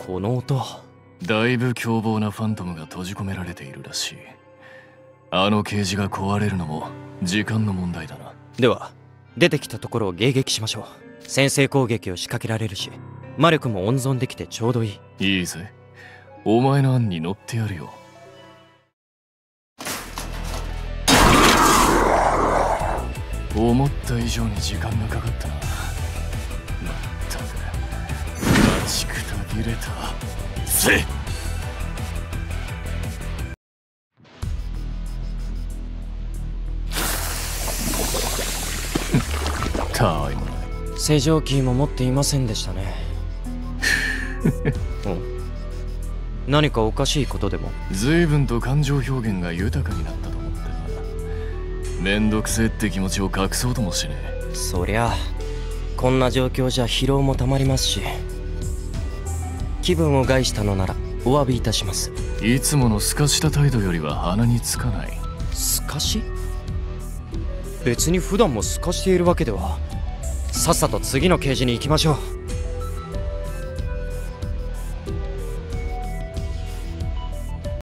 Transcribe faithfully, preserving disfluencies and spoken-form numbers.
この音。 だいぶ凶暴なファントムが閉じ込められているらしい。あのケージが壊れるのも時間の問題だな。 では出てきたところを迎撃しましょう。先制攻撃を仕掛けられるし、魔力も温存できてちょうどいい。 いいぜ、お前の案に乗ってやるよ。思った以上に時間がかかったな。まったく待ちくたびれたぜ。たわいもない。 正常キーも持っていませんでしたね。うん、何かおかしいことでも？ 随分と感情表現が豊かになったと思ってな。めんどくせえって気持ちを隠そうともしねえ。 そりゃこんな状況じゃ疲労もたまりますし、気分を害したのならお詫びいたします。 いつものすかした態度よりは鼻につかない。 すかし？別に普段もすかしているわけでは。さっさと次のケージに行きましょう。